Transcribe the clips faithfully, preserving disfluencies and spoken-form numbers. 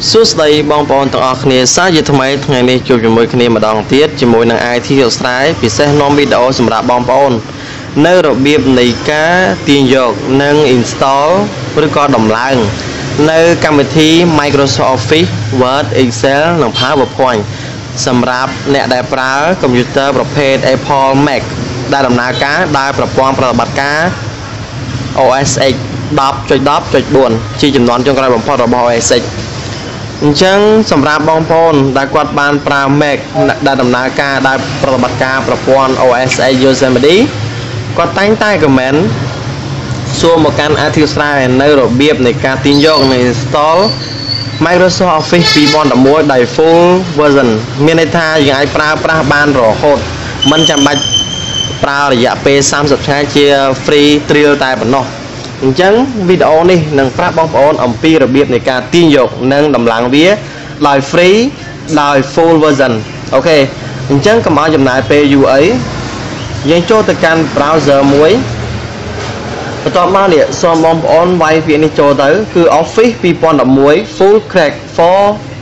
សួស្តីបងប្អូនទាំងអស់គ្នាសាជាថ្មីថ្ងៃនេះជួបជាមួយគ្នាម្ដងទៀតជាមួយនឹង ไอ ที អ៊ូស្រ័យពិសេសនាំវីដេអូសម្រាប់បងប្អូននៅរបៀបនៃការទាញយកនិង install ឬក៏ដំឡើងនៅកម្មវិធី Microsoft Office Word Excel និង PowerPoint សម្រាប់អ្នកដែលប្រើកុំព្យូទ័រប្រភេទ Apple Mac ដែលដំណើរការដោយប្រព័ន្ធប្រតិបត្តិការ អូ អេស X ដប់ដុតដប់ដុតបួន ជាចំនួនចុងក្រោយបំផុតរបស់ អូ អេស X អញ្ចឹងសម្រាប់បងប្អូនដែលគាត់បានប្រើ Mac ដែលដំណើរការដោយប្រតិបត្តិការប្រព័ន្ធ អូ អេស X Yosemite គាត់តែងតែ comment សួរមកកាន់ ไอ ที អ៊ូស្រ័យនៅរបៀបនៃការទាញយកនិង install Microsoft Office ពីរពាន់ដប់មួយដោយ full version មានន័យថាយើងអាចប្រើប្រាស់បានរហូតមិនចាំបាច់ប្រើរយៈពេលសាមសិបថ្ងៃជា free trial តែប៉ុណ្ណោះអញ្ចឹងវីដេអូនេះនឹងប្រាប់បងប្អូនអំពីរបៀបនៃការទាញយកនិងដំឡើងវាដោយ free ដោយ full version អូខេអញ្ចឹងកុំឲ្យចំណាយពេលយូរអីយើងចូលទៅកាន់ browser មួយបន្ទាប់មកនេះសូមបងប្អូនវាយពាក្យនេះចូលទៅគឺ Office ពីរពាន់ដប់មួយ Full Crack for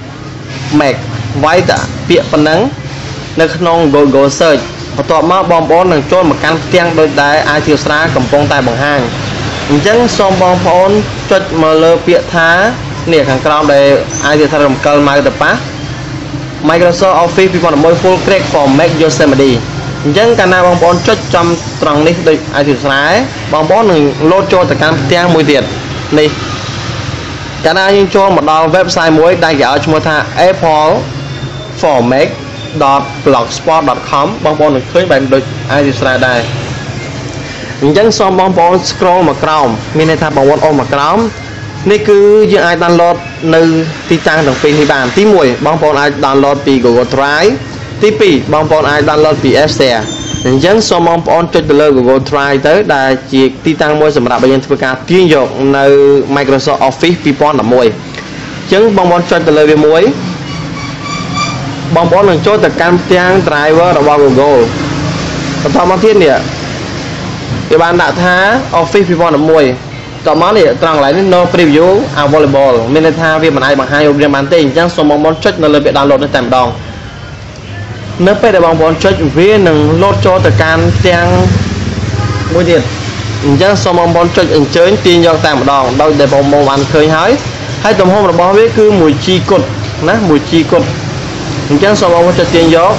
Mac វាយតាពាក្យប៉ុណ្ណឹងនៅក្នុង Google Search បន្ទាប់មកបងប្អូននឹងចូលមកកាន់ផ្ទាំងដូចដែល ไอ ที អ៊ូស្រ័យកំពុងតែបង្ហាញអញ្ចឹងសូមបងប្អូនចុចមកលើពាក្យថានេះខាងក្រោមដែល ไอ ที អ៊ូស្រ័យរំកិលម៉ៅទៅប៉ះ Microsoft Office ពីរពាន់ដប់មួយ Full Crack for Mac Yosemite អញ្ចឹងកាលណាបងប្អូនចុចចំត្រង់នេះដូច ไอ ที អ៊ូស្រ័យបងប្អូននឹងលោតចូលទៅកាន់ផ្ទាំងមួយទៀតនេះកាលណាយើងចូលមកដល់ website មួយដែលគេឲ្យឈ្មោះថា apple for mac dot blogspot dot com បងប្អូននឹងឃើញបែបដូច ไอ ที អ៊ូស្រ័យដែរអញ្ចឹងសូមបងប្អូន scroll មកក្រោមមានន័យថាបងប្អូនអូសមកក្រោមនេះគឺយើងអាច download នៅទីតាំងទាំងពីរនេះបានទីមួយបងប្អូនអាច download ពី Google Drive ទីពីរបងប្អូនអាច download ពី App Store អញ្ចឹងសូមបងប្អូនចុចទៅលើ Google Drive ទៅដែលជាទីតាំងមួយសម្រាប់ឲ្យយើងធ្វើការទាញយកនៅ Microsoft Office ពីរពាន់ដប់មួយអញ្ចឹងបងប្អូនចុចទៅលើវាមួយបងប្អូននឹងចូលទៅកាន់ផ្ទាំង driver របស់ Google បន្តមកទៀតនេះគេបានដាក់ថា Office ពីរពាន់ដប់មួយតមកនេះត្រង់កន្លែងនេះ no preview available មានន័យថាវាមិនអាចបង្ហាញរូបរាងបានទេអញ្ចឹងសូមបងប្អូនចុចនៅលើពាក្យ download នេះតែម្ដងនៅពេលដែលបងប្អូនចុចវានឹងលោតចូលទៅកាន់ទាំងមួយទៀតអញ្ចឹងសូមបងប្អូនចុចអញ្ជើញទាញយកតែម្ដងដោយដែលបងប្អូនបានឃើញហើយហើយទំហំរបស់វាគឺ one G គត់ណា one G គត់អញ្ចឹងសូមបងប្អូនចុចទាញយក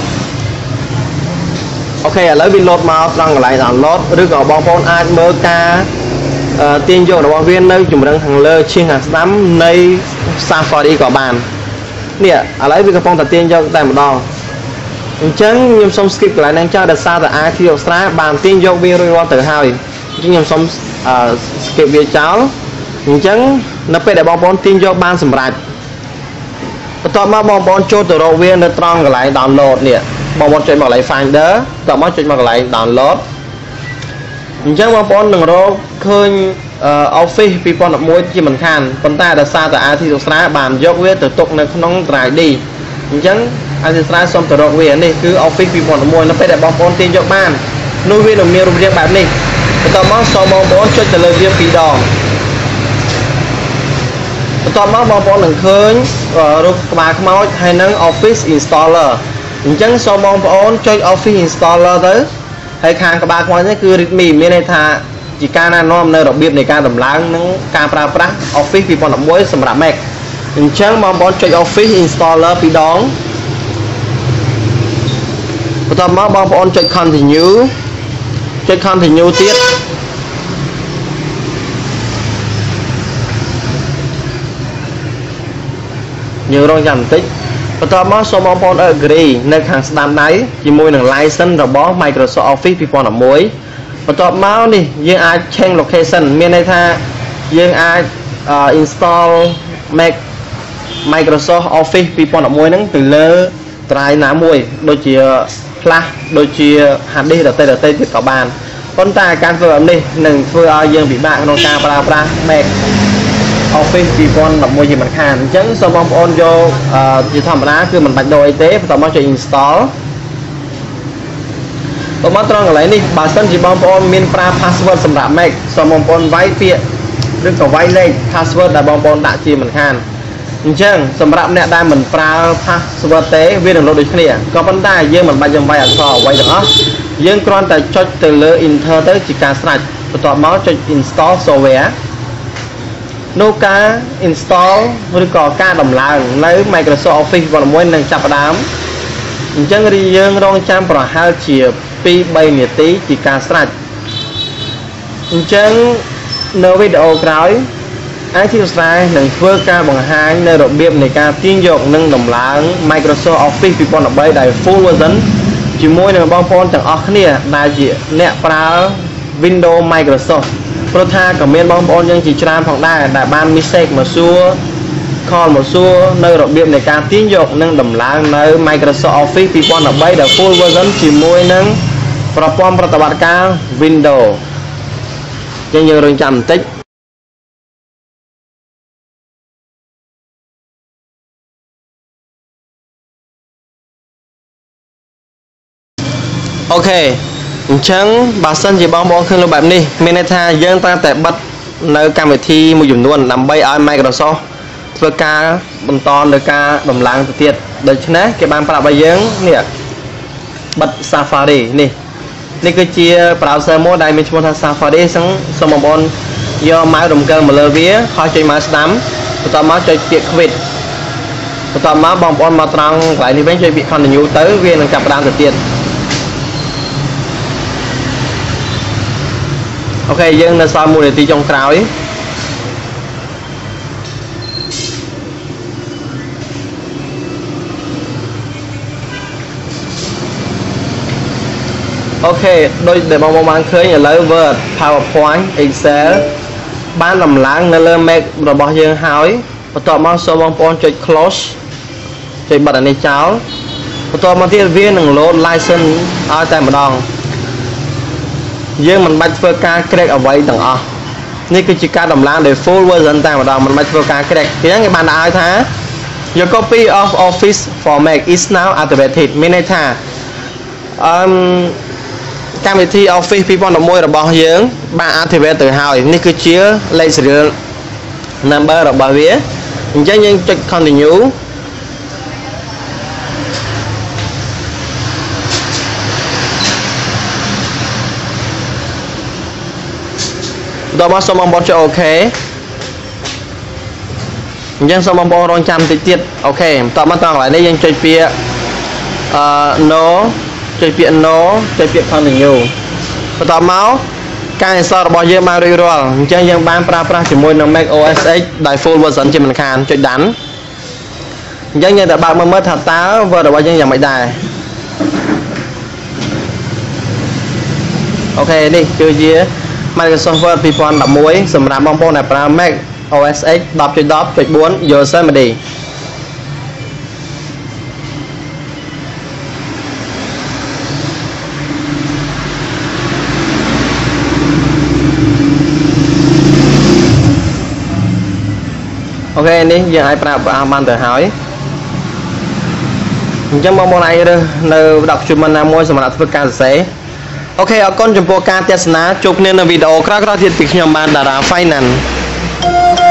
អូខេឥឡូវវាលោតមកត្រង់កន្លែង download ឬក៏បងប្អូនអាចមើលការទាញយករបស់វានៅជំរឹងខាងលើឈៀងខាងស្ដាំនៃ Safari ក៏បាននេះឥឡូវវាកំពុងតែទាញយកតែម្ដងអញ្ចឹងខ្ញុំសូម skip កន្លែងហ្នឹងចោលដោយសារតែ ไอ ที អ៊ូស្រ័យបានទាញយកវារួចរាល់ទៅហើយអញ្ចឹងខ្ញុំសូម skip វាចោលអញ្ចឹងនៅពេលដែលបងប្អូនទាញយកបានសម្រាប់បន្ទាប់មកបងប្អូនចូលទៅរកវានៅត្រង់កន្លែង download នេះបងប្អូនចុចមកកន្លែង finder បន្ទាប់មកចុចមកកន្លែង download អញ្ចឹងបងប្អូននឹងរកឃើញ Office ពីរពាន់ដប់មួយជាមិនខានប៉ុន្តែដោយសារតែ ไอ ที អ៊ូស្រ័យបានយកវាទៅទុកនៅក្នុង Drive D អញ្ចឹង ไอ ที អ៊ូស្រ័យសូមទៅរកវានេះគឺ Office ពីរពាន់ដប់មួយនៅពេលដែលបងប្អូនទាញយកបាននោះវានឹងមានរូបរាងបែបនេះបន្ទាប់មកសូមបងប្អូនចុចទៅលើវាពីរដងបន្ទាប់មកបងប្អូននឹងឃើញរូបក្បាលខ្មោចហើយនឹង Office Installer អញ្ចឹងសូមបងប្អូនចុច Office Installer ទៅហើយខាងក្បាលខ្មោចនេះគឺ readme មានន័យថាជាការណែនាំនៅរបៀបនៃការដំឡើងនិងការប្រើប្រាស់ Office ពីរពាន់ដប់មួយសម្រាប់ Mac អញ្ចឹងបងប្អូនចុច Office Installer ពីរដងបន្ទាប់មកបងប្អូនចុច continue ចុច continue ទៀតយើងរងចាំបន្តិចបន្ទាប់មកសូមបងប្អូន agree នៅខាងស្ដាំដៃជាមួយនឹង license របស់ Microsoft Office ពីរពាន់ដប់មួយបន្ទាប់មកនេះយើងអាច change location មានន័យថាយើងអាច install Mac Microsoft Office ពីរពាន់ដប់មួយហ្នឹងទៅលើ drive ណាមួយដូចជា flash ដូចជា hard disk ដតេដតេទៀតក៏បានប៉ុន្តែការធ្វើបែបនេះនឹងធ្វើឲ្យយើងពិបាកក្នុងការប្រើប្រាស់ Mac Office ពីរពាន់ដប់មួយជាមិនខានអញ្ចឹងសូមបងប្អូនយកជាធម្មតាគឺមិនបាច់ដូរអីទេបន្ទាប់មកចុច install បន្ទាប់មកត្រង់កន្លែងនេះបើសិនជាបងប្អូនមានប្រើ password សម្រាប់ Mac សូមបងប្អូនវាយពាក្យឬក៏វាយលេខ password ដែលបងប្អូនដាក់ជាមិនខានអ chân sầm rạp nè đai mình pra pha sờ tế viên đường lối đối kia có vấn đề dương mình bây giờ vay ở sò vay được á dương con tại cho từ lơ inter tới chỉ cả sạch và tọa máu cho install software nô cá install rồi có ca đồng làng lấy Microsoft Office vào mỗi lần chập đám chân đi dương rong trăm và hai chiều pi bay nhiệt tí chỉ cả sạch chân nơi video cày ai thì sai nâng phơi ca bằng hai nơi đặc biệt này ca tiên dọc nâng đồng láng Microsoft Office vì bọn nó bay đầy full version chỉ mỗi nâng bong phone chẳng óc nè đại diện nè pra Windows Microsoft pro tha comment bong phone nhưng chỉ tram phòng đa đại ban mistake mà xua call một xua nơi đặc biệt này ca tiên dọc nâng đồng láng nơi Microsoft Office vì bọn nó bay đầy full version chỉ mỗi nâng pro phone pro tập ca Windows nhưng nhiều rồi chậm tích ok chẳng bà sân chỉ bong bóng khơi lưu bạn đi mình tha dân ta tại bắt nơi cam về thi một dùng luôn làm bay ở Microsoft vừa ca bằng to được ca đồng làng tiệt được chứ nè cái bàn bây giờ nè bật Safari nè nè cái chia browser mode đây mình muốn Safari sáng xong một bon do máy đồng cơ mà lơ vía khó chơi máy sắm tao máu chơi tiệt quỵt tao máu bong bóng mà trăng lại đi bên chơi bị con nhiều tới viên là cặp đàn tiệt ok dân là sao mua để tí trong trào ấy ok đôi để mong mong mang khơi nhà lấy Word PowerPoint Excel bán làm láng nơi lên make rồi bỏ dân hỏi và tọa mang số mong phone chơi close chơi bật ở đây cháu và tọa mang thiết viên đừng lốt license ở tại một đòn dương mình bắt phơi ca crack ở vậy tầng oนี่คือจิการดำล้างโดย full version ต่างๆมันไม่ใช่การ crack ที่นั่นไงบ้านได้ท่า your copy of office format is now activated ไม่ได้ท่าการวิธี office พี่ป้อนดอกมวยระบอบยืงบ้าน activate ตัวหายนี่คือเชื้อเลขเรือ number ระบอบเวียยังยังจะ continue đó mà xong bóng cho ok dân xong bóng rong trăm tí tiết ok tọa mắt toàn lại đây dân chơi phía nó chơi phía nó chơi phía phong tình nhiều và tọa máu cái sau bỏ dơ mà rồi rồi chân dân bán pra pra chỉ môi nó make ô ét ích đại full version trên mình khăn chơi đánh dân nhân tại bạn mới mới thật táo vừa được bao dân dòng mạch đài ok đi chơi gì Microsoft Word ពីរពាន់ដប់មួយសម្រាប់បងប្អូនដែលប្រើ Mac អូ เอส เอ็กซ์ ដប់ ដប់ បួន Yosemite អូខេនេះយើងអាចប្រើប្រាស់បានទៅហើយអញ្ចឹងបងប្អូនអាចរើសនៅ document ណាមួយសម្រាប់ធ្វើការសរសេរok ở con chụp bộ ca tia sná chụp nên là video khác khác thiệt bị nhầm bàn đà ra Finance